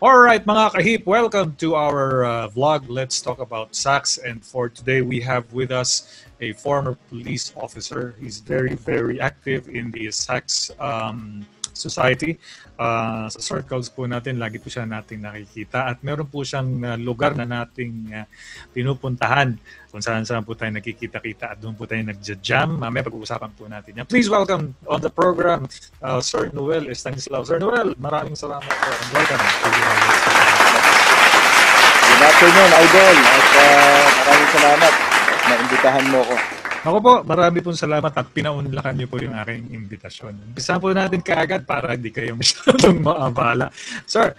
Alright mga kahip, welcome to our vlog. Let's talk about sax. And for today we have with us a former police officer. He's very active in the sax society. Sa circles po natin, lagi po siya nating nakikita. At meron po siyang lugar na nating pinupuntahan kung saan po tayo nakikita-kita at doon po tayo nagja-jam. Mamaya pag-uusapan po natin yan. Please welcome on the program Sir Noel Estanislao. Sir Noel, maraming salamat po and welcome. Good afternoon, Idol. At maraming salamat na imbitahan mo ko. Ako po, marami pong salamat at pinaunlakan niyo po yung aking imbitasyon. Umpisahan po natin kaagad para hindi kayo masyadong maabala. Sir,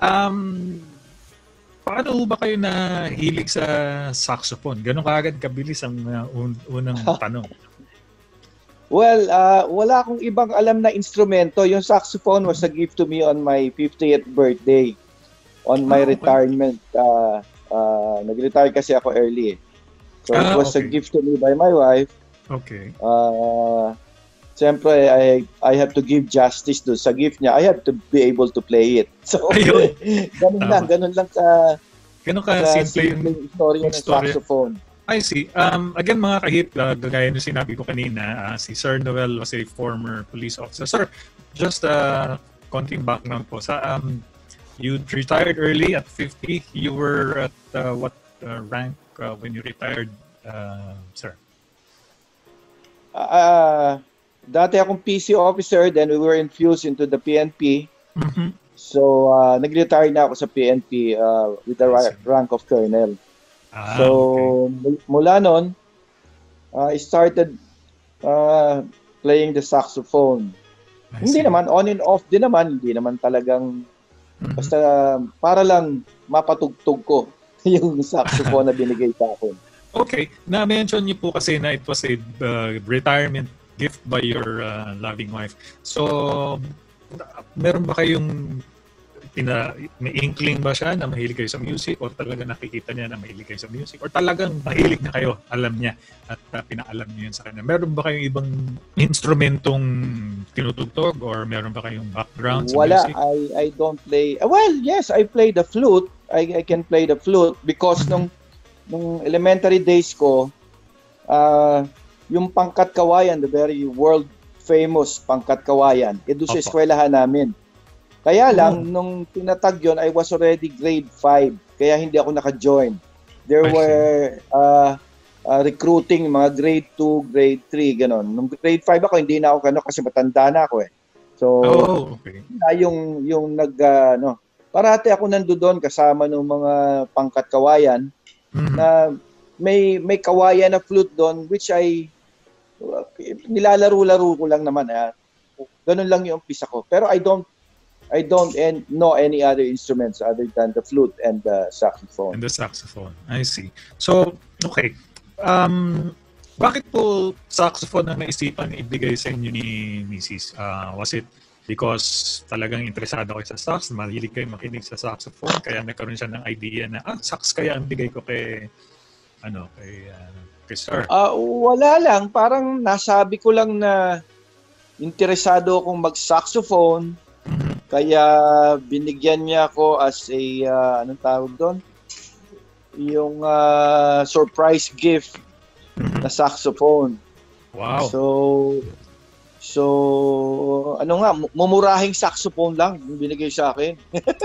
paano ba kayo nahilig sa saxophone? Ganun kaagad kabilis ang unang tanong. Well, wala akong ibang alam na instrumento. Yung saxophone was a gift to me on my 50th birthday. On my retirement. Nag-retire kasi ako early. So it was a gift to me by my wife. Okay. Siyempre, I have to give justice to sa gift niya. I have to be able to play it. So, ganun lang simple yung istorya ng saxophone. I see. Again, mga kahit, gaya nung sinabi ko kanina, si Sir Noel was a former police officer. Sir, just konting background po. You retired early at 50. You were at what rank when you retired, sir? Dati akong PC officer, then we were infused into the PNP. Mm-hmm. So, nag-retire na ako sa PNP with the rank of Colonel. Mula nun, I started playing the saxophone. Hindi naman, on and off din naman, hindi naman talagang, basta para lang mapatugtog ko yung saxophone na binigay sa akin. Okay. Na-mention niyo po kasi na it was a retirement gift by your loving wife. So, meron ba kayong may inkling ba siya na mahilig kayo sa music or talaga nakikita niya na mahilig kayo sa music or talagang mahilig na kayo, alam niya at pinaalam niyo yun sa kanya? Meron ba kayong ibang instrumentong tinutugtog or meron ba kayong background sa music? Wala, I don't play. Well, yes, I play the flute. I can play the flute because nung elementary days ko, yung Pangkat Kawayan, the very world famous Pangkat Kawayan, doon sa eskwelahan namin. Kaya lang, nung tinatag yun, I was already grade 5. Kaya hindi ako naka-join. There were recruiting mga grade 2, grade 3, gano'n. Nung grade 5 ako, hindi na ako kasi matanda na ako eh. So, yung parati ako nandoon kasama ng mga Pangkat Kawayan na may kawayan na flute doon which I nilalaro-laro ko lang naman. Ganun lang yung umpisa ko. Pero I don't know any other instruments other than the flute and the saxophone. And the saxophone. I see. So, okay. Bakit po saxophone ang naisipan ibigay sa inyo ni Mrs.? Was it because talagang interesado kayo sa sax, mahilig kayo makinig sa saxophone, kaya nagkaroon siya ng idea na, sax kaya ang bigay ko kay Sir? Wala lang. Parang nasabi ko lang na interesado akong mag-saxophone. Kaya binigyan niya ako as a, anong tawag doon? Yung surprise gift na saxophone. Wow. So ano nga, mumurahing saxophone lang yung binigay sa akin.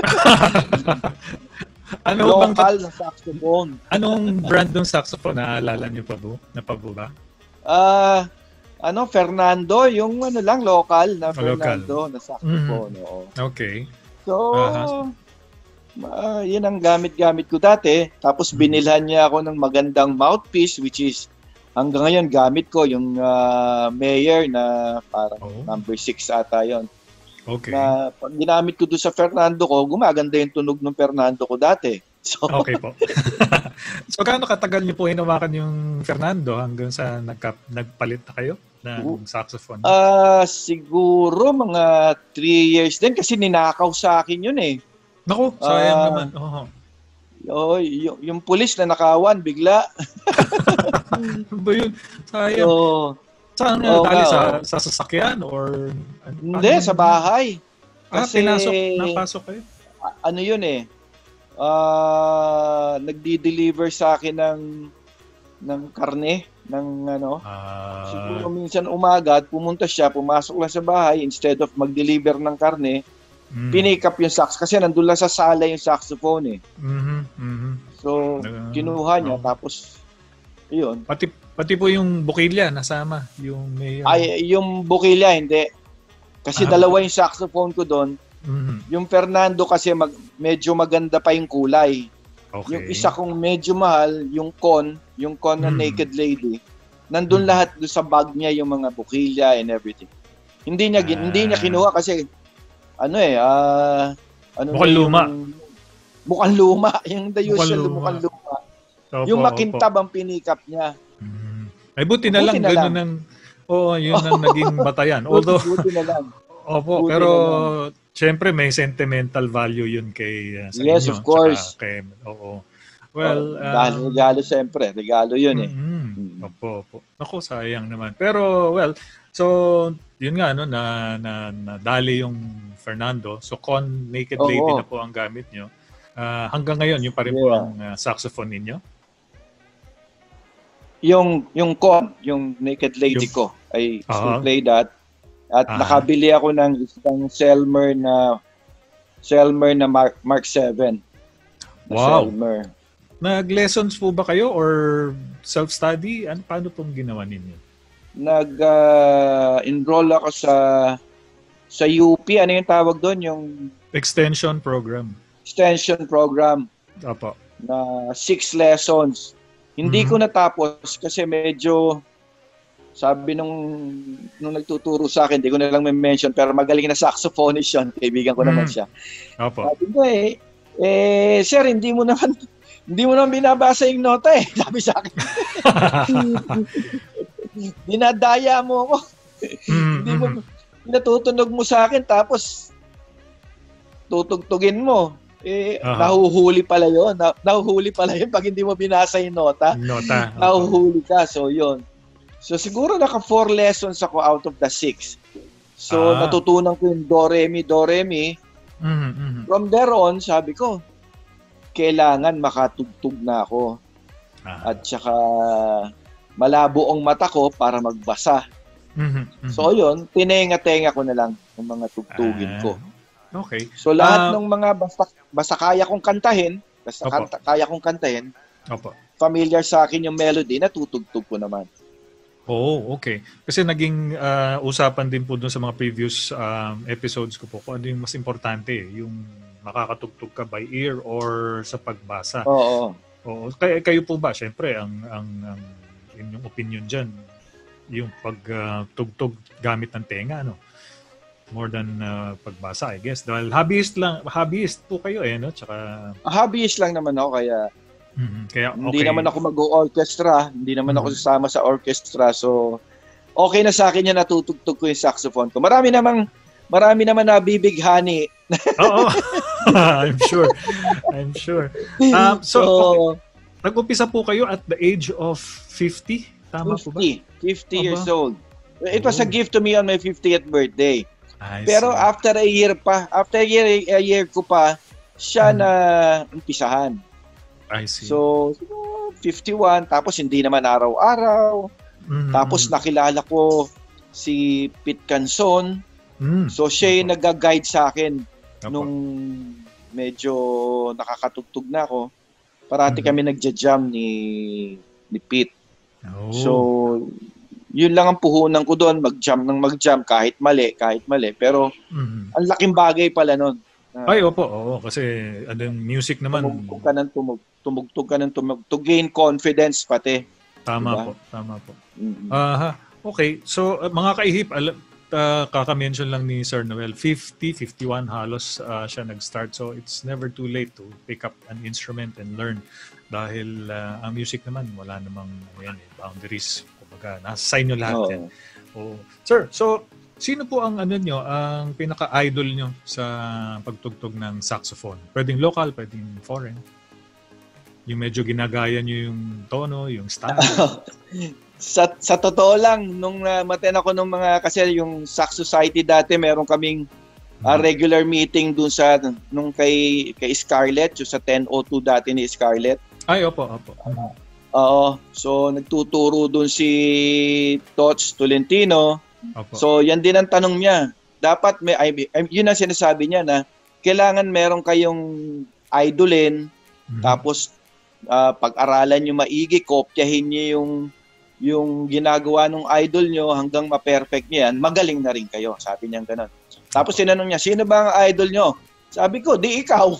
Local na saxophone. Anong brand ng saxophone? Naalala niyo pa ba? Fernando, yung lang, local na Fernando na saxophone. Okay. So, yun ang gamit-gamit ko dati. Tapos binilhan niya ako ng magandang mouthpiece which is hanggang ngayon gamit ko yung Mayer na parang number 6 ata yun. Okay. Na pag ginamit ko doon sa Fernando ko, gumaganda yung tunog ng Fernando ko dati. So, okay po. So, gaano katagal niyo po hinawakan yung Fernando hanggang sa nagpalit na kayo ng saxophone? Siguro mga 3 years din kasi ninakaw sa akin yun eh. Naku, sayang naman. Yung pulis na nakawan bigla. Ba yun? Sayang. Saan dali sa sasakyan or hindi, sa bahay. Kasi napasok kayo? ano yun eh, nagdi-deliver sa akin ng karne, ng ano. Siguro minsan umaga at pumunta siya, pumasok lang sa bahay, instead of mag-deliver ng karne, pinick up yung sax kasi nandun lang sa sala yung saxophone eh. So, kinuha niya, tapos, yun. Pati po yung bukilya, nasama. Yung may, Ay, yung bukilya, hindi. Kasi dalawa yung saxophone ko doon. Yung Fernando kasi medyo maganda pa yung kulay. Okay. Yung isa kong medyo mahal, yung con na Naked Lady. Nandun lahat doon sa bag niya yung mga bukilya and everything. Hindi niya kinuha kasi mukhang luma. Mukhang luma. Yung the usual mukhang luma. Yung makintab ang pinikap niya. Ay buti na lang gano'n ang yun ang naging batayan. Although buti na lang. Opo, Buti pero syempre may sentimental value yun kay sa yes, inyo. Of course. Well, dahil regalo syempre, regalo yun eh. Opo. Naku, sayang naman. Pero well, so yun nga no na dali yung Fernando. So Naked Lady na po ang gamit nyo. Hanggang ngayon yung pa rin po ang saxophone ninyo. Yung Naked Lady ko, I still play that. At nakabili ako ng isang Selmer na Mark 7. Wow. Selmer. Nag-lessons po ba kayo or self-study? Paano pong ginawa ninyo? Nag-enroll ako sa UP. Ano yung tawag doon? Yung extension program. Opo. Na 6 lessons. Hindi ko natapos kasi medyo sabi nung nagtuturo sa akin, hindi ko na lang mention, pero magaling na saxophonist yun. Kaibigan ko naman siya. Opo. Sabi ko sir, hindi mo naman binabasa yung nota eh. Sabi sa akin. Dinadaya mo ako. Hindi mo, natutunog mo sa akin, tapos tutugtugin mo. Nahuhuli pala yun. Nahuhuli pala yun pag hindi mo binasa yung nota. Nahuhuli ka. So, yun. So, siguro naka 4 lessons ako out of the 6. So, natutunan ko yung do, re, mi. From there on, sabi ko, kailangan makatugtog na ako. At saka, malabo ang mata ko para magbasa. So, yun, tinenga-tenga ko na lang ng mga tugtugin ko. Okay. So, lahat ng mga basta kaya kong kantahin, Opo. Familiar sa akin yung melody, natutugtog ko naman. Okay. Kasi naging usapan din po doon sa mga previous episodes ko po kung ano yung mas importante, yung makakatugtog ka by ear or sa pagbasa. Oo. Kayo po ba, syempre, ang inyong opinion dyan, yung pagtugtog gamit ng tenga, no? More than pagbasa, I guess. Dahil hobbyist po kayo no? Tsaka hobbyist lang naman ako, kaya kaya okay. Hindi naman ako mag-orchestra, hindi naman ako sasama sa orchestra, so okay na sa akin yan, natutugtog ko yung saxophone ko. Marami naman nabibighani. Oo. I'm sure. So nag-umpisa po kayo at the age of 50? Tama 50, po ba? 50 years old. It was a gift to me on my 50th birthday. Pero after a year ko pa siya na umpisahan. I see. So, 51, tapos hindi naman araw-araw. Tapos nakilala ko si Pete Canson. So, siya yung nag-guide sa akin nung medyo nakakatugtog na ako. Parati kami nagja-jam ni Pete. So, yun lang ang puhunan ko doon, mag-jam kahit mali. Pero, ang laking bagay pala nun. Ay, opo. Kasi yung music naman. Tumugtog ka ng tumugtog. To gain confidence pati. Tama po. Okay. So, mga kaihip, kaka-mention lang ni Sir Noel, 51 halos siya nag-start. So, it's never too late to pick up an instrument and learn. Dahil ang music naman, wala namang boundaries. Kumbaga, nasa sa inyo lahat yan. Sir, so, sino po ang ang pinaka-idol nyo sa pagtugtog ng saxophone? Pwedeng local, pwedeng foreign. Yung medyo ginagaya nyo yung tono, yung style. Sa totoo lang, nung maten ako nung kasi yung Sax Society dati, meron kaming regular meeting dun sa nung kay Scarlett, yung sa 10:02 dati ni Scarlett. Ay, opo. Oo. So nagtuturo dun si Tots Tolentino. Opo. So yan din ang tanong niya. Dapat yun ang sinasabi niya na kailangan meron kayong idolin, tapos pag-aralan nyo maigi, kopyahin nyo yung ginagawa ng idol nyo hanggang ma-perfect niya yan, magaling na rin kayo. Sabi niya gano'n. Tapos sinanong niya, sino ba ang idol nyo? Sabi ko, di ikaw.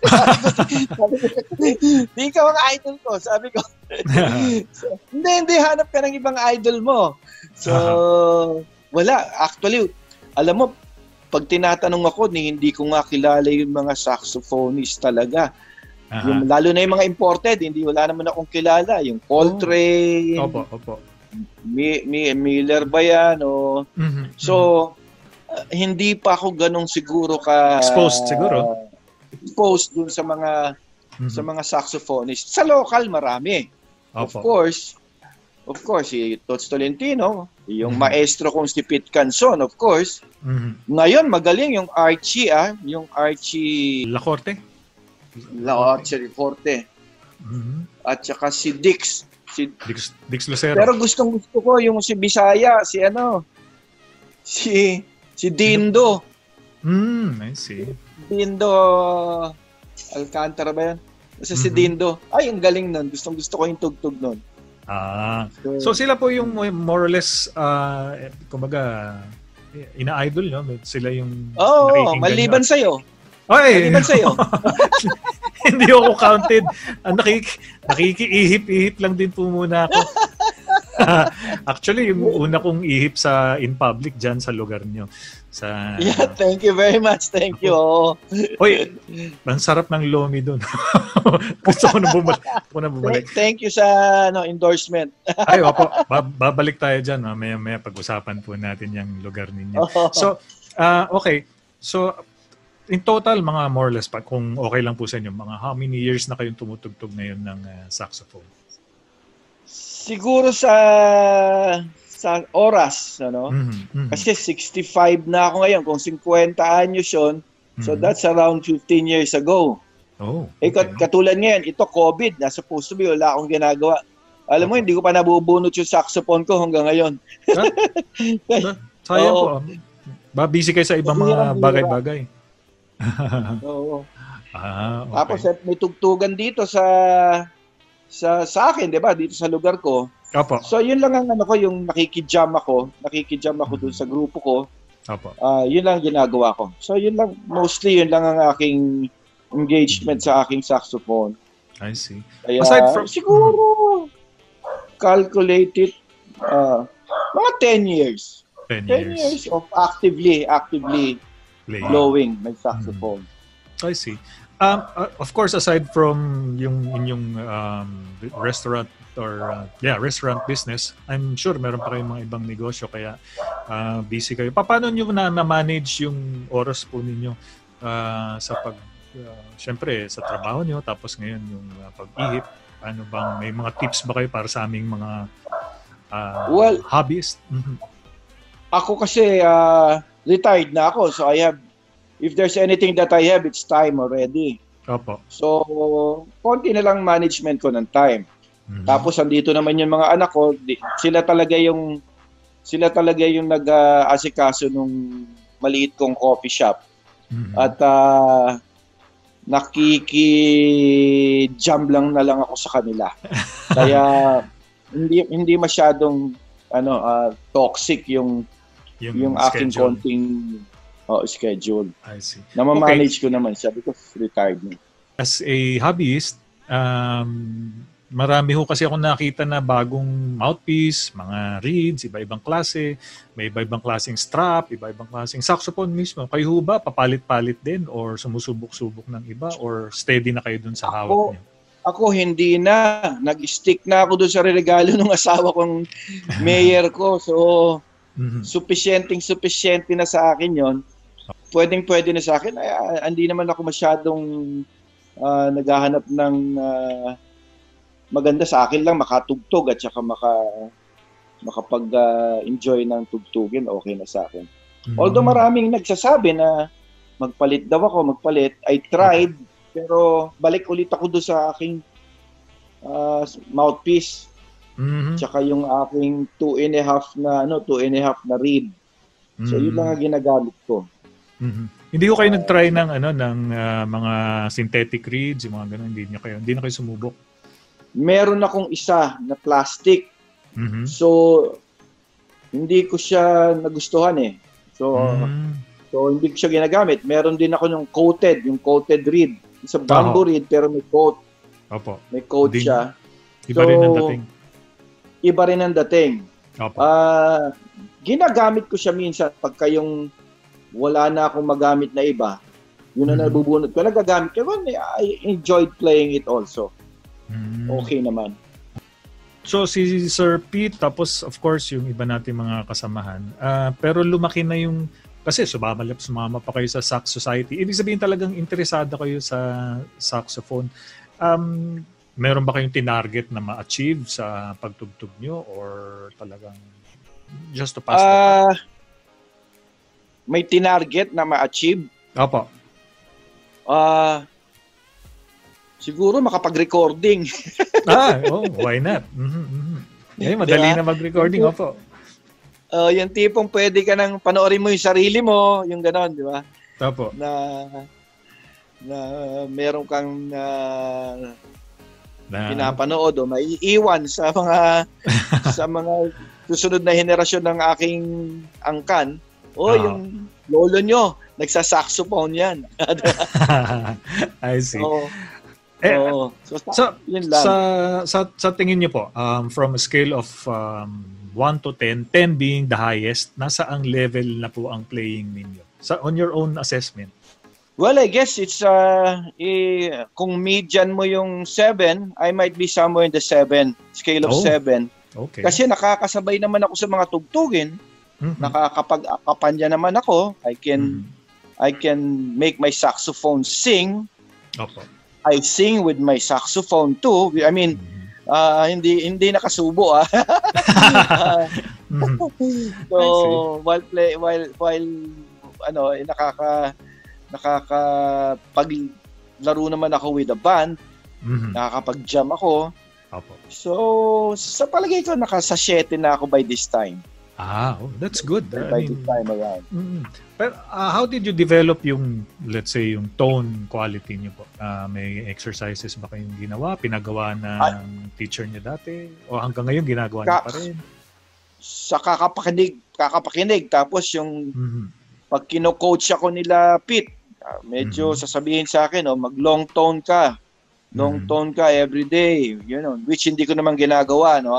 Di ikaw ang idol ko. Sabi ko, so, hindi, hanap ka ng ibang idol mo. So, wala. Actually, alam mo, pag tinatanong ako, hindi ko nga kilala yung mga saxophonist talaga. Lalo na yung mga imported, wala naman akong kilala. Yung Coltrane, Opo. Miller ba yan? So, hindi pa ako ganong siguro exposed siguro. Exposed dun sa mga saxophonist. Sa local, marami. Opo. Of course, si Tots Tolentino, yung maestro kong si Pete Canson, of course. Ngayon, magaling yung Archie, yung Archie Lacorte. Forte. At saka si Dix. Dix Lucero. Pero gustong-gusto ko yung si Bisaya, si Dindo. I see. Dindo Alcantara ba yan? Si Dindo. Ay, ang galing nun. Gustong-gusto ko yung tugtog nun. So sila po yung more or less, kumbaga, ina-idol nyo? Sila yung maliban sa'yo. Ay! Maliban sa'yo. Hindi ako counted. Nakikiihip-ihip lang din po muna ako. Actually, yung una kong ihip in public dyan sa lugar nyo. Yeah, thank you very much. Thank you. Hoy, ang sarap ng lomi doon. Gusto ko na bumalik. Thank you sa endorsement. Ay, opo. Babalik tayo dyan. Maya pag-usapan po natin yung lugar ninyo. So, okay. So, in total, mga more or less, kung okay lang po sa inyo, mga how many years na kayong tumutugtog ngayon ng saxophone? Siguro sa oras, Kasi 65 na ako ngayon. Kung 50 anyos yun, so that's around 15 years ago. Okay. Katulad ngayon, ito COVID, nasa puso mo, wala akong ginagawa. Alam mo, hindi ko pa nabubunot yung saxophone ko hanggang ngayon. Sayang po. Busy kayo sa ibang mga bagay-bagay. Oo. Okay. Tapos may tugtugan dito sa akin, 'di ba? Dito sa lugar ko. Opo. So yun lang ang yung nakikijam ako doon sa grupo ko. Opo. Yun lang ginagawa ko. So yun lang, mostly yun lang ang aking engagement sa aking saxophone. I see. Kaya, aside from siguro calculated mga 10 years. 10 years of actively blowing my saxophone. I see. Of course, aside from yung inyong restaurant or restaurant business, I'm sure meron pa kayong mga ibang negosyo kaya busy kayo. Paano nyo na-manage yung oras po ninyo syempre sa trabaho nyo tapos ngayon yung pag-ihip? Ano bang may mga tips ba kayo para sa aming mga hobbyist? Ako kasi retired na ako, so if there's anything that I have, it's time already. Opo. So, konti na lang management ko ng time. Tapos andito naman yung mga anak ko, sila talaga yung nag-asikaso nung maliit kong coffee shop. At nakiki-jam lang na lang ako sa kanila. Kaya hindi masyadong toxic yung aking konting schedule. I see. Na-manage ko naman siya because retired na. As a hobbyist, marami ho kasi ako nakita na bagong mouthpiece, mga reeds, iba-ibang klase, may iba-ibang klaseng strap, iba-ibang klaseng saxophone mismo. Kayo ho ba papalit-palit din or sumusubok-subok ng iba or steady na kayo dun sa hawak niyo? Ako hindi na. Nag-stick na ako dun sa regalo ng asawa kong mayor ko. So, sufficient na sa akin yon. Pwede na sa akin. Hindi naman ako masyadong naghahanap ng maganda sa akin lang makatugtog at saka makapag-enjoy ng tugtugin, okay na sa akin. Although maraming nagsasabi na magpalit daw ako, magpalit. I tried, pero balik ulit ako doon sa aking mouthpiece. Tsaka yung aking 2.5 na reed. So yun lang ang ginagamit ko. Hindi ko kayo nag-try ng mga synthetic reeds, yung mga ganun, hindi na kayo sumubok. Meron akong isa na plastic. So hindi ko siya nagustuhan eh. So hindi ko siya ginagamit. Meron din ako yung coated reed. Isa bamboo reed pero may coat. Opo. May coat siya. Iba rin ang dating. Iba rin ang dating. Opo. Ginagamit ko siya minsan pagka yung wala na akong magamit na iba. Yun na nabubunot ko. Nagagamit ko. I enjoyed playing it also. Okay naman. So si Sir Pete, tapos of course yung iba natin mga kasamahan. Pero lumaki na yung, kasi sumama pa kayo sa Sax Society. Ibig sabihin talagang interesado kayo sa saxophone. Meron ba kayong tinarget na ma-achieve sa pagtugtog nyo or talagang just to pass the time? May tinarget na ma-achieve? Opo. Siguro makapag-recording. Why not? Madali na mag-recording, opo. Yung tipong pwede ka nang panoorin mo yung sarili mo, yung gano'n, di ba? Opo. Na meron kang pinapanood o maiiwan sa mga susunod na henerasyon ng aking angkan. Yung lolo nyo, nagsa-saxophone yan. I see. Yun lang. Sa tingin niyo po, from a scale of 1 to 10, 10 being the highest, nasa ang level na po ang playing ninyo? On your own assessment? Well, I guess it's kung median mo yung 7, I might be somewhere in the 7, scale of 7. Okay. Kasi nakakasabay naman ako sa mga tugtugin. Nakakapag-akapanya naman ako. I can make my saxophone sing. Opo. I sing with my saxophone too. I mean, hindi nakasubo So while nakakapaglaro naman ako with a band, nakakapag-jam ako. Opo. So sa palagay ko nasa 7 na ako by this time. That's good. By this time around. Pero how did you develop yung, let's say, yung tone quality niyo po? May exercises ba kayong ginawa? Pinagawa ng teacher niyo dati? O hanggang ngayon ginagawa niyo pa rin? Sa kakapakinig. Tapos yung pag kino-coach ako nila Pete, medyo sasabihin sa akin, mag-long tone ka. Long tone ka every day, which hindi ko naman ginagawa, no?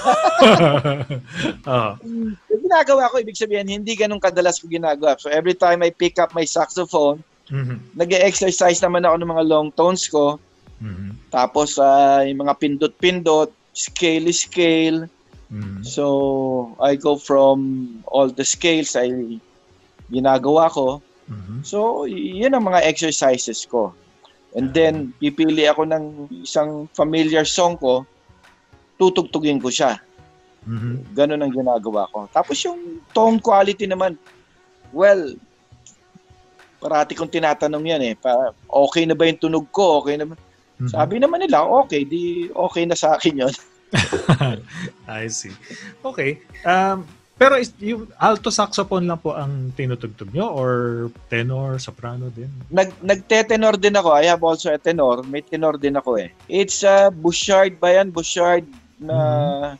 Ginagawa ko, ibig sabihin, hindi ganun kadalas ko ginagawa. So every time I pick up my saxophone, nag-exercise naman ako ng mga long tones ko. Tapos yung mga pindot-pindot, scale. So I go from all the scales ay ginagawa ko. So yun ang mga exercises ko. And then, pipili ako ng isang familiar song ko, tutugtugin ko siya. Ganun ang ginagawa ko. Tapos yung tone quality naman, well, parati kong tinatanong yan okay na ba yung tunog ko? Okay na ba? Sabi naman nila, okay, okay na sa akin yun. I see. Okay. Pero yung alto saxophone lang po ang tinutugtog nyo or tenor, soprano din? Nagte-tenor din ako. I have also a tenor. May tenor din ako It's Bouchard ba yan? Bouchard na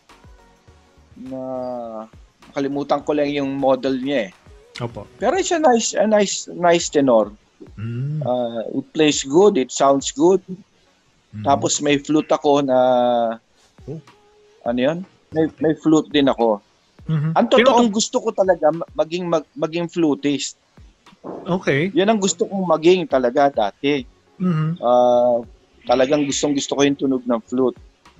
nakalimutan ko lang yung model niya Opo. Pero it's a nice tenor. It plays good, it sounds good. Tapos may flute ako na ano yun? May flute din ako. Ang totoong gusto ko talaga maging flutist. Okay. Yan ang gusto kong maging talaga dati. Talagang gusto ko yung tunog ng flute.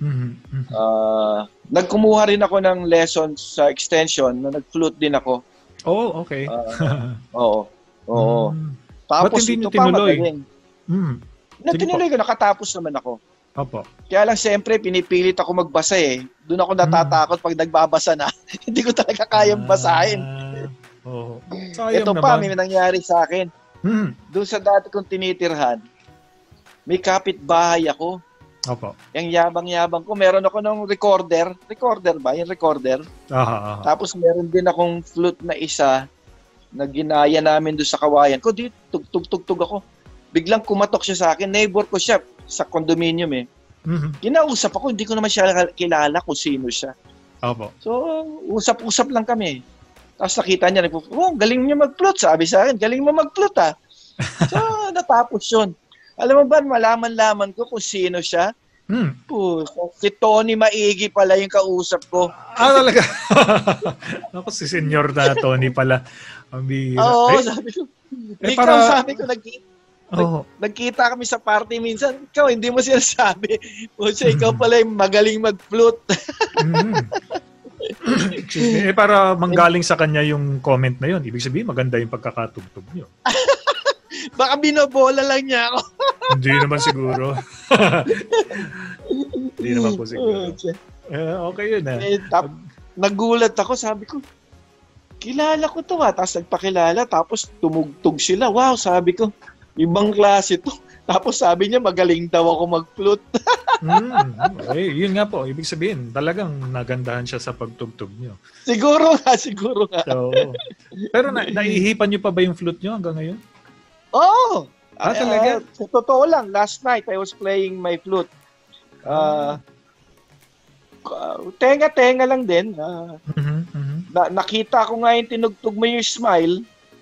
Nagkumuha rin ako ng lessons sa extension na nag-flute din ako. Oh, okay. Oo. Tapos hindi ito nyo tinuloy? Tinuloy ko, nakatapos naman ako. Opo. Kaya lang siyempre pinipilit ako magbasa Doon ako natatakot pag nagbabasa na. Hindi ko talaga kayang basahin. Sayang Ito naman. pa, may nangyari sa akin. Doon sa dati kong tinitirhan, may kapitbahay ako. Opo. Yung yabang-yabang ko, meron ako ng recorder. Recorder ba? Yung recorder. Aha. Tapos meron din akong flute na isa na ginaya namin doon sa kawayan ko. Di, tugtog ako. Biglang kumatok siya sa akin. Neighbor ko siya sa condominium eh. Kinausap ako, hindi ko naman siya kilala kung sino siya. Opo. So, usap-usap lang kami. Tapos nakita niya, galing niya mag-flute. Sabi sa akin, galing mo mag-flute ah. So, natapos yun. Alam mo ba, malaman-laman ko kung sino siya. Si Tony Maigi pala yung kausap ko. Talaga? Ako, si Senyor na Tony pala. Oo, sabi ko. Sabi ko, nagkita kami sa party minsan. Ikaw, hindi mo sinasabi. Ikaw pala yung magaling mag-flute. Para manggaling sa kanya yung comment na yun. Ibig sabihin, maganda yung pagkakatugtog niyo. Baka binobola lang niya ako. Hindi naman siguro. Hindi naman po siguro. Okay yun nagulat ako, sabi ko, kilala ko to ha. Tapos nagpakilala, tapos tumugtog sila. Wow, sabi ko, ibang klase to. Tapos sabi niya, magaling daw ako mag-flute. Yun nga po, ibig sabihin, talagang nagandahan siya sa pagtugtog niyo. Siguro nga. So, pero naihipan niyo pa ba yung flute niyo hanggang ngayon? Oo! Talaga? Sa totoo lang, last night I was playing my flute. Tenga-tenga lang din. Nakita ko nga yung tinugtog mo yung smile.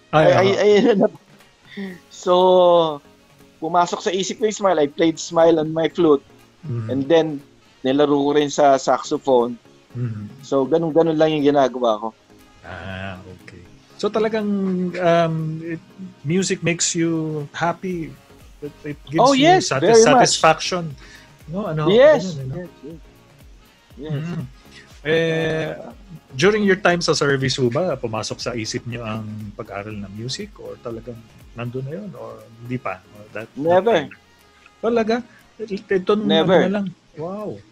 So, pumasok sa isip ko yung smile. I played smile on my flute. And then, nilaro ko rin sa saxophone. So, ganun-ganun lang yung ginagawa ko. Okay. So talagang music makes you happy. It gives you satisfaction. No, Yes. During your time sa service ba, pumasok sa isip niyo ang pag-aral ng music or talagang nandun na yun or hindi pa? Never. Talaga? Ito Never. Na lang. Wow.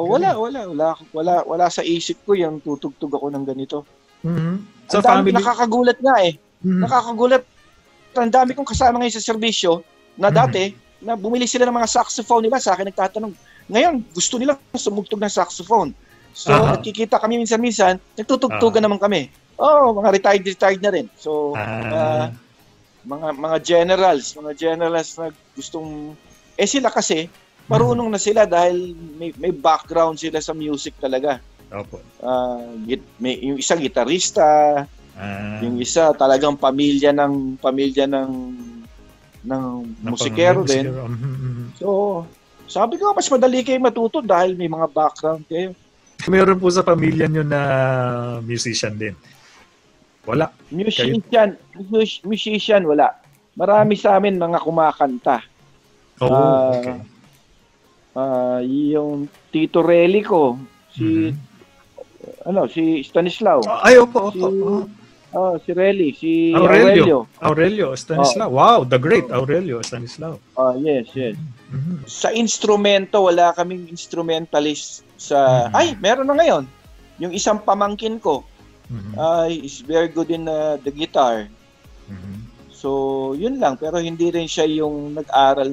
Wala sa isip ko yung tutugtog ako ng ganito. Sa family, nakakagulat nga eh. Nakakagulat. Ang dami kong kasama ngayon sa serbisyo na dati, na bumili sila ng mga saxophone nila, sa akin nagtatanong. Ngayon, gusto nila sumugtog ng saxophone. So, nakikita kami minsan-minsan, nagtutugtugan naman kami. Mga retired na rin. So, mga generals na gustong, sila kasi, marunong na sila dahil may background sila sa music talaga. Opo. Yung isa gitarista, yung isa talagang pamilya ng musikero din. So, sabi ko mas madali kayo matuto dahil may mga background kayo. Meron po sa pamilya nyo na musician din? Wala. Musician wala. Marami sa amin mga kumakanta. Okay. Yung Tito Relly ko, si Estanislao. Opo. Si Relly, si Aurelio Estanislao. Wow, the great Aurelio Estanislao. Yes. Sa instrumento, wala kaming instrumentalist sa... meron na ngayon. Yung isang pamangkin ko, is very good in the guitar. So, yun lang. Pero hindi rin siya yung nag-aral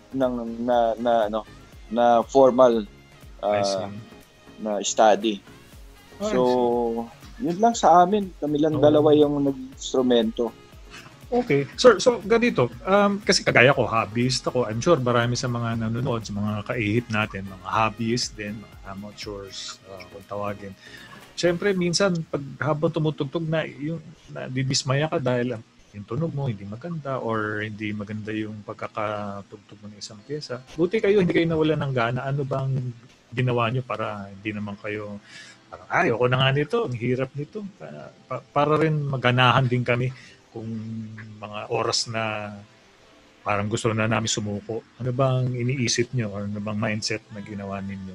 na formal na study. So, yun lang sa amin. Kami lang dalawa yung nag-instrumento. Okay. Sir, so ganito. Kasi kagaya ko, hobbyist ako. I'm sure marami sa mga nanonood, sa mga kaihip natin, mga hobbyists din, mga amateurs, kung tawagin. Siyempre, minsan, habang tumutugtog didismaya ka dahil yung tunog mo hindi maganda or hindi maganda yung pagkakatugtog mo ng isang pyesa. Buti kayo, hindi kayo nawalan ng gana. Ano bang ginawa nyo para hindi naman kayo parang, ayoko na nga nito, ang hirap nito. Para rin maganahan din kami kung mga oras na parang gusto na namin sumuko. Ano bang iniisip nyo or ano bang mindset na ginawa ninyo?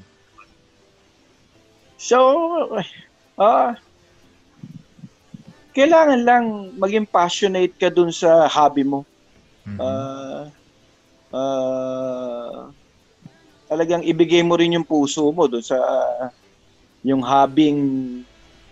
So, kailangan lang maging passionate ka dun sa hobby mo. Talagang ibigay mo rin yung puso mo dun sa yung hobbying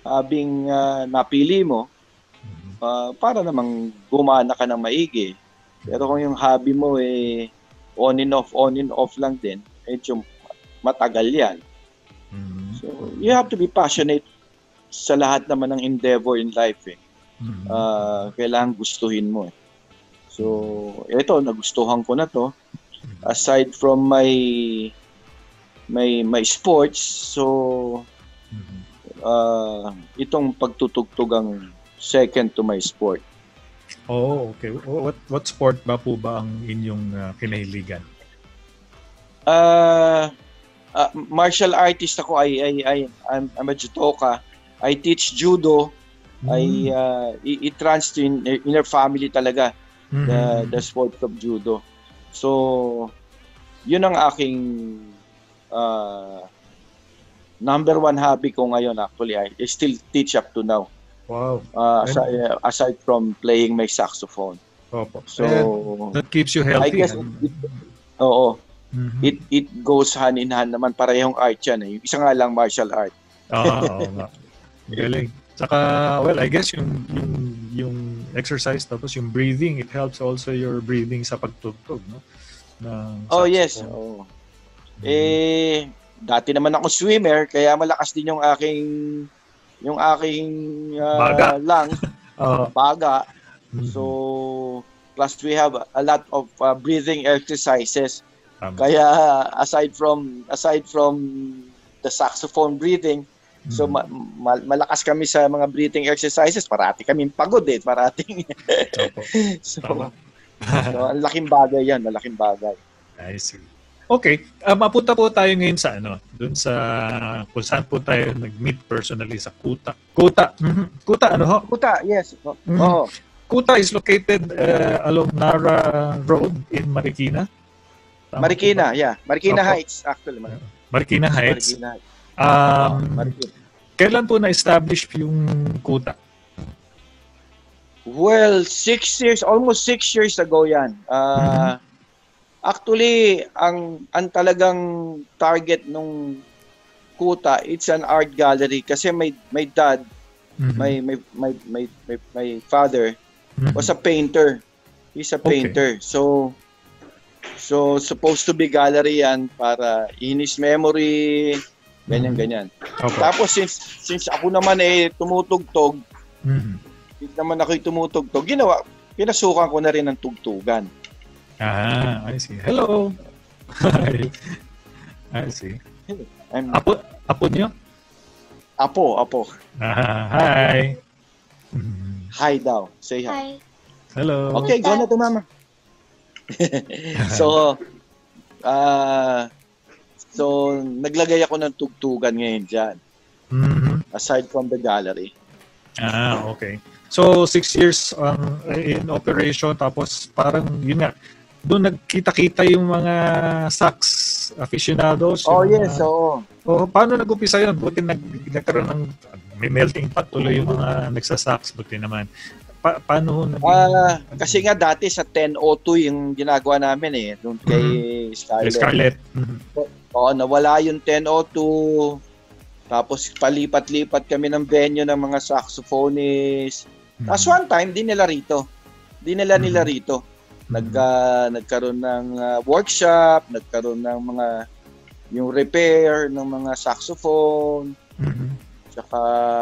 napili mo para namang gumana ka ng maigi. Pero kung yung hobby mo on and off lang din, medyo matagal yan. So, you have to be passionate sa lahat naman ng endeavor in life kailangan gustuhin mo So, ito, nagustuhan ko na to. Aside from my sports, so itong pagtutugtog ang second to my sport. Oh, okay. What sport ba po ba ang inyong kinahiligan? Martial artist ako. I'm a judoka. I teach judo. It runs in our family talaga. The sport of judo. So, yun ang aking number one hobby ko ngayon actually. I still teach up to now. Wow. Aside from playing my saxophone. Opo. So, that keeps you healthy. I guess, it goes hand in hand naman. Parehong art yan. Isa nga lang martial art. Oo nga. Galing. Saka, well, I guess yung exercise tapos yung breathing, it helps also your breathing sa pagtugtog, no? Yes. Dati naman ako swimmer, kaya malakas din yung aking lungs, baga. So, plus we have a lot of breathing exercises. Kaya aside from the saxophone breathing, so malakas kami sa mga breathing exercises. Parati kaming pagod parating. So ang laking bagay yan, malaking bagay. I see. Okay, mapunta po tayo ngayon sa dun sa kung saan po tayo nag-meet personally sa Kuta. Kuta, ano ho? Kuta, yes. Kuta is located along Nara Road in Marikina. Marikina, yeah. Marikina Heights, actually. Marikina Heights. Marikina Heights. Kailan po na-establish yung Kuta? Well, almost 6 years ago yan. Actually, ang talagang target nung Kuta, it's an art gallery kasi my dad, my father was a painter. He's a painter. So supposed to be gallery yan para in his memory, ganyan. Okay. Tapos since ako naman tumutugtog, pinasukan ko na rin ng tugtugan. I see. Hello. Hi. I see. Apo niyo? Apo. Hi. Hi daw. Say hi. Hi. Hello. Okay, go na to mama. So naglagay ako ng tugtugan ngayon dyan. Aside from the gallery. Okay. So 6 years in operation, tapos parang yun nga, doon nagkita-kita yung mga sax aficionados. Yes. Paano nag-upisa yun? Buti nagkaroon ng may melting pot tuloy yung mga nagsasax. Buti naman. Paano kasi nga dati sa 1002 yung ginagawa namin doon kay Scarlett. Nawala yung 1002. Tapos palipat-lipat kami ng venue ng mga saxophonists. Tapos one time, di nila rito. Nagkaroon ng workshop, nagkaroon ng mga yung repair ng mga saxophone. Tsaka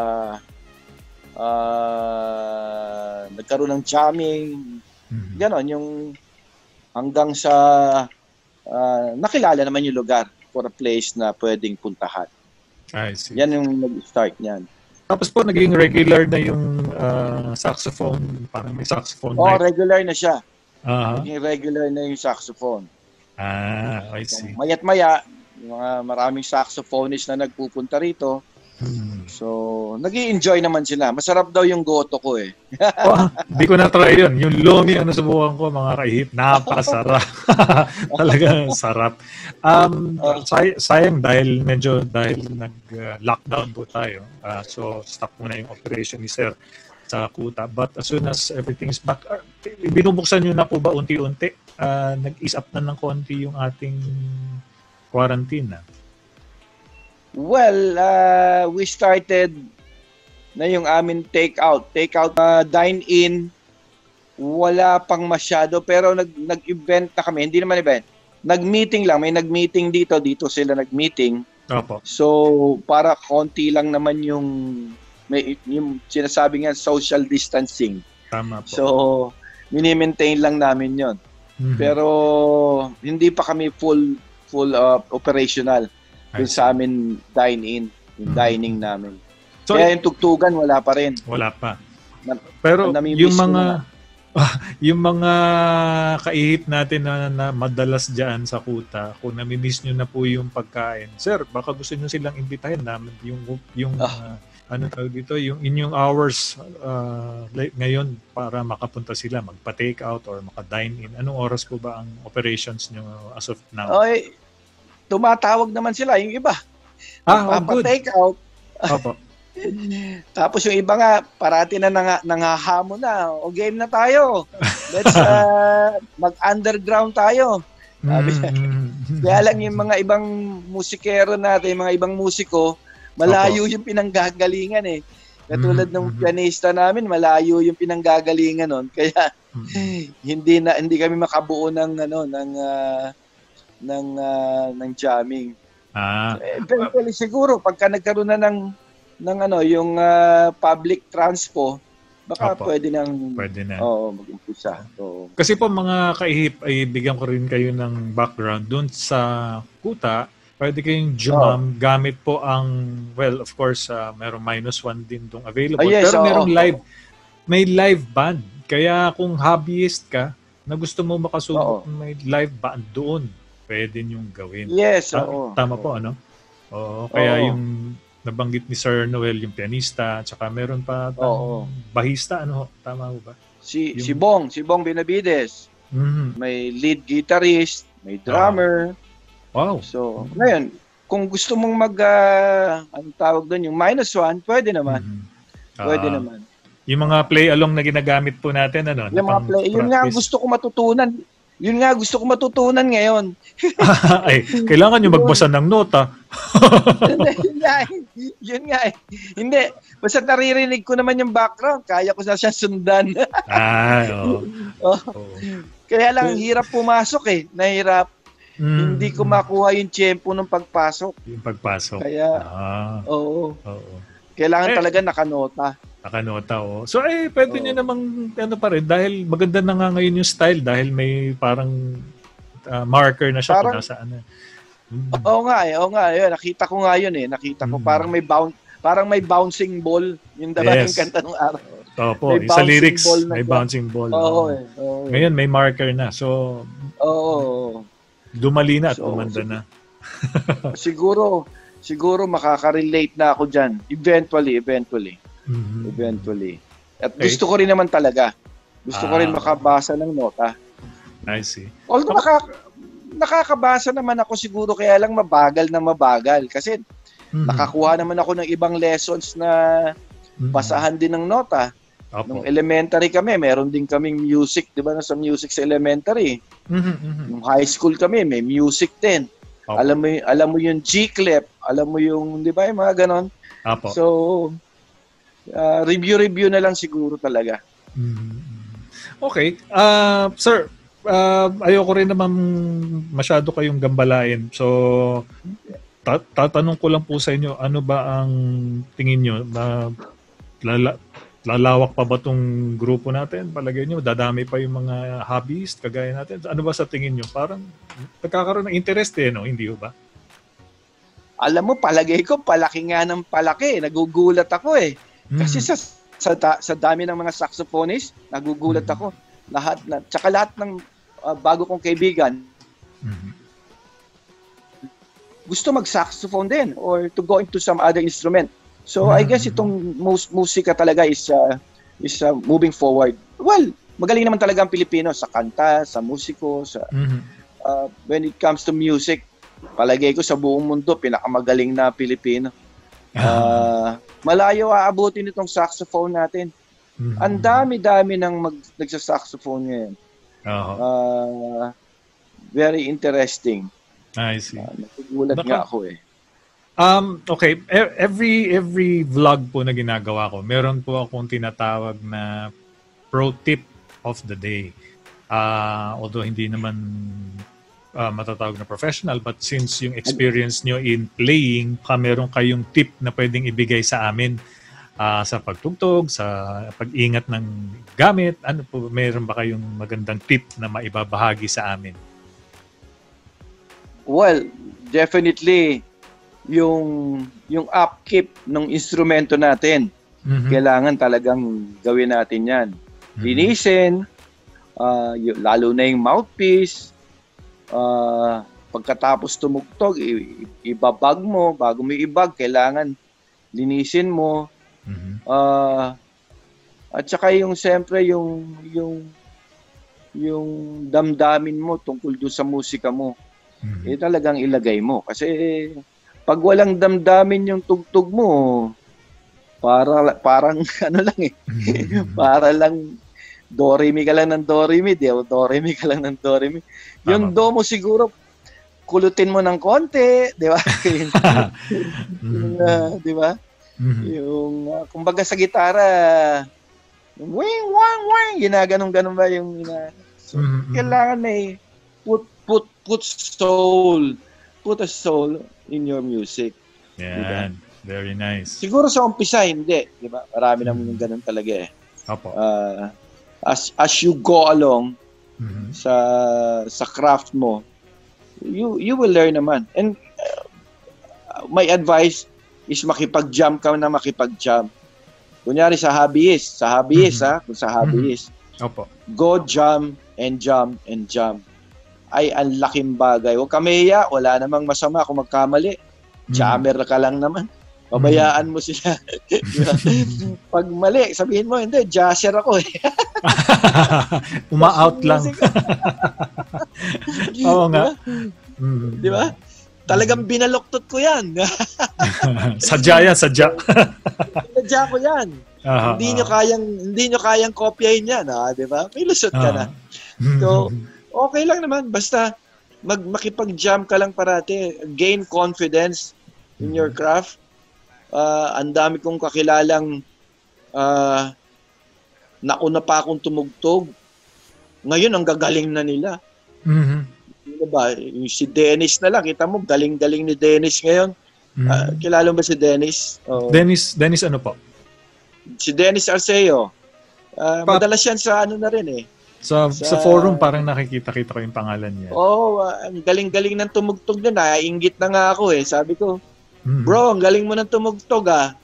nagkaroon ng jamming. Ganon, yung hanggang sa nakilala naman yung lugar for a place na pwedeng puntahan. I see. Yan yung nag-start niyan. Tapos po, naging regular na yung saxophone, parang may saxophone night. Regular na siya. Naging regular na yung saxophone. I see. Mayat-maya, yung mga maraming saxophonist na nagpupunta rito. So, nag-i-enjoy naman sila. Masarap daw yung goto ko Hindi ko na-try yun. Yung lomi ang nasubukan ko, mga kaihip, napasarap. Talagang sarap. Sayang dahil nag-lockdown po tayo. So, stop muna yung operation ni Sir sa Kuta. But as soon as everything's back, binubuksan nyo na po ba unti-unti? Nag-ease up na ng konti yung ating quarantine na? Well, we started na yung amin take-out, dine-in. Wala pang masyado, pero nag-event na kami. Hindi naman event. Nag-meeting lang. May nag-meeting dito. Dito sila nag-meeting. Opo. So, para konti lang naman yung sinasabi nga social distancing. Tama po. So, mini-maintain lang namin yon. Pero, hindi pa kami full operational. Yung sa amin dine-in. Yung dining namin. So, kaya yung tugtugan, wala pa rin. Wala pa. Pero yung mga kaihip natin na madalas dyan sa kuta, kung nami-miss nyo na po yung pagkain, sir, baka gusto nyo silang imbitahin namin yung ano tawag dito, yung inyong hours ngayon para makapunta sila, magpa-take out or maka-dine in. Anong oras po ba ang operations nyo as of now? Ay, tumatawag naman sila, yung iba. Good. Take out. Opo. Tapos yung iba nga, parati na nangahamon na. O game na tayo. Let's mag-underground tayo. Kaya lang yung mga ibang musikero natin, mga ibang musiko, malayo yung pinanggagalingan eh. Katulad ng pianista namin, malayo yung pinanggagalingan nun. Kaya hindi kami makabuo ng jamming. Eventually siguro pagka nagkaroon na ng yung public transpo, baka pwede na. Oo, mag-umpisa. Kasi po mga kaihip, ay bigyan ko rin kayo ng background doon sa kuta. Pwede kayong gamit po ang, well, of course, merong -1 din itong available. Pero merong may live band. Kaya kung hobbyist ka, na gusto mo makasubok may live band doon, pwede niyong gawin. Yes, oo. Tama po, ano? Oo, kaya yung nabanggit ni Sir Noel, yung pianista, tsaka meron pa bahista, ano? Tama mo ba? Si Bong Benavides. May lead guitarist, may drummer. Wow. So, ngayon, kung gusto mong anong tawag doon, yung -1, pwede naman. Pwede naman. Yung mga play-along na ginagamit po natin, ano? Yung mga yun nga gusto ko matutunan. Yun nga gusto ko matutunan ngayon. Ay, kailangan nyo magbasa ng nota. Yun nga eh. Hindi. Basta naririnig ko naman yung background. Kaya ko na siya sundan. Kaya lang, hirap pumasok eh. Nahirap. Hindi ko makuha yung tempo ng pagpasok. Yung pagpasok. Kaya, kailangan talaga nakanota. Nakanota, So, pwede nyo namang, pa rin, dahil maganda na nga ngayon yung style, dahil may parang marker na siya kung nasaan. Oo nga. Yun. Nakita ko nga yun eh. Nakita ko, parang may bouncing ball. Yung yung kanta ng araw. Opo, sa lyrics, may bouncing ball. Ngayon, may marker na. So, dumali na at umanda na. Siguro makaka-relate na ako dyan. Eventually. At gusto ko rin naman talaga. Gusto ko rin makabasa ng nota. I see. Although nakakabasa naman ako siguro, kaya lang mabagal. Kasi nakakuha naman ako ng ibang lessons na basahan din ng nota. Nung elementary kami, meron din kaming music, di ba? Sa music sa elementary. Nung high school kami, may music din. Alam mo yung G-clef, alam mo yung, di ba, yung mga ganon. So, review na lang siguro talaga. Okay. Sir, ayoko rin naman masyado kayong gambalain. So, tatanong ko lang po sa inyo, ano ba ang tingin nyo? Lalawak pa ba itong grupo natin? Palagay nyo, dadami pa yung mga hobbyist kagaya natin? Ano ba sa tingin nyo? Parang nagkakaroon ng interest no? Hindi ba? Alam mo, palagay ko, palaki nga ng palaki. Nagugulat ako eh. Kasi sa dami ng mga saxophonist, nagugulat ako. Tsaka lahat ng bago kong kaibigan, gusto mag-saxophone din or to go into some other instrument. So I guess itong musika talaga is moving forward. Well, magaling naman talaga ang Pilipino sa kanta, sa musiko, sa when it comes to music. Palagay ko sa buong mundo pinakamagaling na Pilipino. Malayo aabutin itong saxophone natin. Ang dami-dami nang nagsa-saxophone ngayon. Very interesting. I see. Nagugulat nga ako eh. Okay, every vlog po na ginagawa ko, meron po akong tinatawag na pro tip of the day. Although hindi naman matatawag na professional, but since yung experience nyo in playing, meron kayong tip na pwedeng ibigay sa amin sa pagtugtog, sa pag-ingat ng gamit, ano po, meron ba kayong magandang tip na maibabahagi sa amin? Well, definitely yung upkeep ng instrumento natin. Kailangan talagang gawin natin 'yan. Linisin, lalo na yung mouthpiece. Pagkatapos tumugtog, ibabag mo, bago mo ibag, kailangan linisin mo. At saka yung siyempre yung damdamin mo tungkol doon sa musika mo. Talagang ilagay mo kasi pag walang damdamin yung tugtog mo, parang ano lang eh. Para lang do re mi ka lang ng do re mi, do re mi ka lang ng do re mi. Yung do mo siguro kulutin mo ng konti, di ba? Di ba? Yung kumbaga sa gitara, wing wang wang, ginaganong-ganon ba yung so, kailangan may put a soul in your music. Yan, diba? Very nice. Siguro sa umpisa hindi, di ba? Marami naman yung ganun talaga eh. Opo. As you go along sa craft mo, you will learn naman. And my advice is makipag-jam ka na makipag-jam. Kunyari sa hobbyist kung sa hobbyist. Opo. Go jam and jam and jam. Ay, ang laking bagay. Huwag ka mahiya, wala namang masama kung magkamali. Jammer ka lang naman. Pabayaan mo sila. Pag mali, sabihin mo, hindi, jazzer ako eh. Uma-out lang. Oo nga. Di ba? Talagang binaluktot ko yan. Sadya yan, sadya. Sadya ko yan. Hindi nyo kayang kopyahin yan, di ba? May lusot ka na. So, okay lang naman. Basta makipag-jam ka lang parati. Gain confidence in your craft. Ang dami kong kakilalang nauna pa akong tumugtog. Ngayon, ang gagaling na nila. Diba? Yung si Dennis na lang. Kita mo, galing-galing ni Dennis ngayon. Kilala mo ba si Dennis? Dennis ano po? Si Dennis Arceo. Madalas yan sa ano na rin eh. Sa forum, parang nakikita-kita ko yung pangalan niya. Ang galing-galing ng tumugtog na. Naiinggit na nga ako eh. Sabi ko, bro, ang galing mo ng tumugtog ah.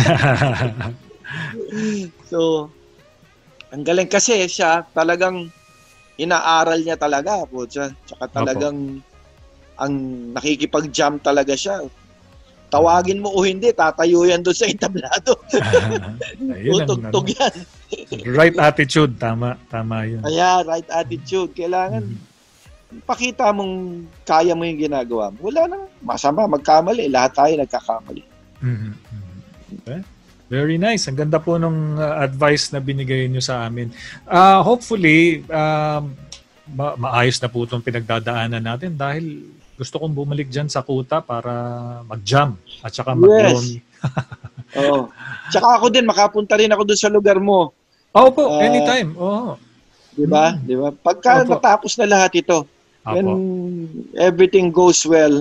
So, ang galing kasi siya, talagang inaaral niya talaga. Tsaka talagang ang nakikipag-jam talaga siya. Tawagin mo o hindi, tatayo yan doon sa entablado. Tutugtog yan. Right attitude, tama yun. Right attitude. Kailangan pakita mong kaya mo yung ginagawa mo. Wala nang masama, magkamali. Lahat tayo nagkakamali. Okay. Very nice. Ang ganda po nung advice na binigay nyo sa amin. Hopefully, maayos na po itong pinagdadaanan natin dahil gusto kong bumalik dyan sa kuta para mag-jam at saka mag-lomi. Tsaka ako din, makapunta rin ako doon sa lugar mo. Po, anytime. Diba? Diba? Pagka matapos na lahat ito, when everything goes well,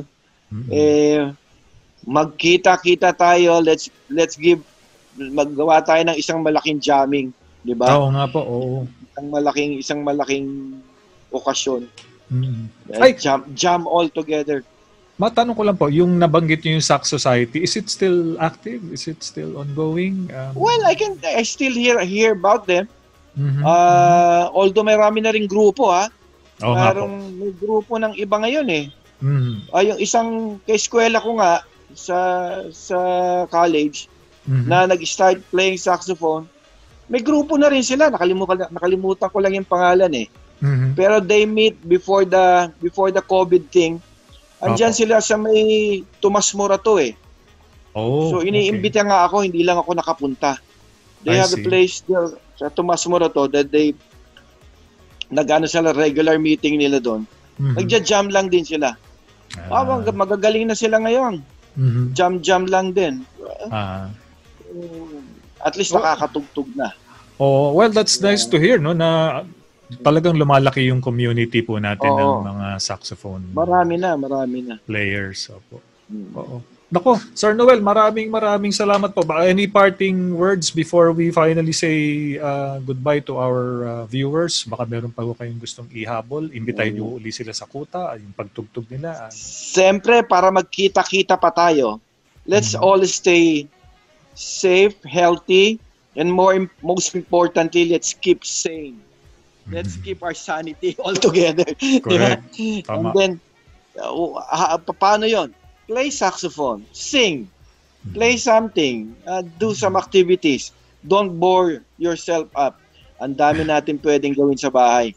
magkita-kita tayo, maggawa tayo ng isang malaking jamming. Diba? Oo nga po, oo. Isang malaking okasyon. Jam all together. Matanong ko lang po, yung nabanggit niyo yung Sax Society, is it still active? Is it still ongoing? Well, I still hear about them. Although marami na ring grupo may grupo ng iba ngayon eh. Yung isang kaeskwela ko nga sa college na nag-start playing saxophone, may grupo na rin sila. Nakalimutan ko lang yung pangalan eh. Pero they meet before the COVID thing. Andiyan sila sa may Tomas Morato eh. So iniimbita nga ako, hindi lang ako nakapunta. They have a place there sa Tomas Morato that they sila regular meeting nila doon. Nagja-jam lang din sila. Magagaling na sila ngayon. Jam lang din. At least nakakatugtog na. Oh, well, that's nice to hear, no, na talagang lumalaki yung community po natin ng Oo. mga saxophone Marami na. players. Opo. Mm. Oo. Nako, Sir Noel, maraming salamat po. Any parting words before we finally say goodbye to our viewers? Baka meron pa po kayong gustong ihabol. Imbitahin niyo uli sila sa kuta, yung pagtugtog nila. Siyempre, para magkita-kita pa tayo, let's all stay safe, healthy, and most importantly, let's keep sane. Let's keep our sanity all together. Correct. And Tama. then, paano yon? Play saxophone, sing, play something, do some activities. Don't bore yourself up. Ang dami natin pwedeng gawin sa bahay.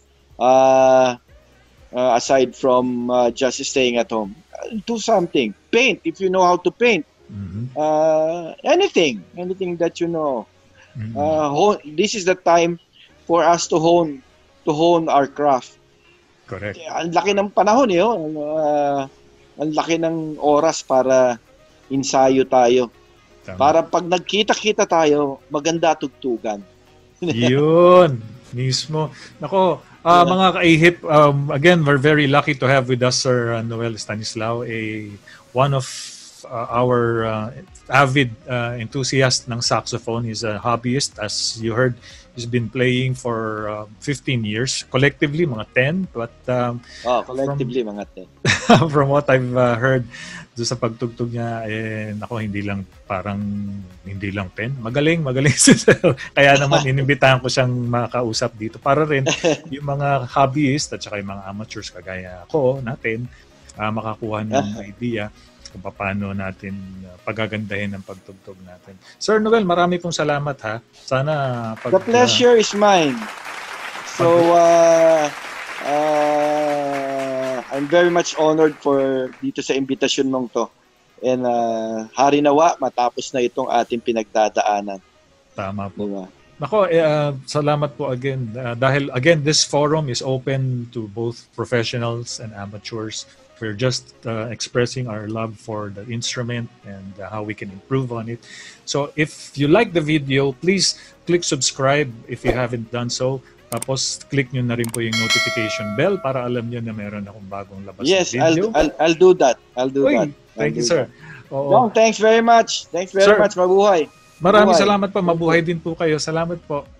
Aside from just staying at home. Do something. Paint, if you know how to paint. Anything that you know. This is the time for us to hone our craft. Correct. Ang laki ng panahon ang laki ng oras para ensayo tayo. Tama. Para pag nagkita-kita tayo, maganda tugtugan. Yun, mismo. Nako, mga kaihip, again, we're very lucky to have with us Sir Noel Estanislao, one of our avid enthusiast ng saxophone. He's a hobbyist, as you heard. He's been playing for 15 years. Collectively, mga 10. But Collectively, mga 10. from what I've heard doon sa pagtugtog niya, hindi lang 10. Magaling kaya naman inimbitahan ko siyang makausap dito para rin yung mga hobbyist at saka yung mga amateurs kagaya ko natin makakuha ng idea kung paano natin pagagandahin ang pagtugtog natin. Sir Noel, marami pong salamat ha. Sana the pleasure is mine. So I'm very much honored for dito sa imbitasyon mong to. And hari nawa matapos na itong ating pinagdadaanan. Tama po. Diba? Nako, salamat po again. Dahil again, this forum is open to both professionals and amateurs. We're just expressing our love for the instrument and how we can improve on it. So if you like the video, please click subscribe if you haven't done so. Tapos click nyo na rin po yung notification bell para alam nyo na meron akong bagong labas na video. Yes, I'll do that. Thank you, sir. No, thanks very much. Mabuhay. Maraming salamat po. Mabuhay din po kayo. Salamat po.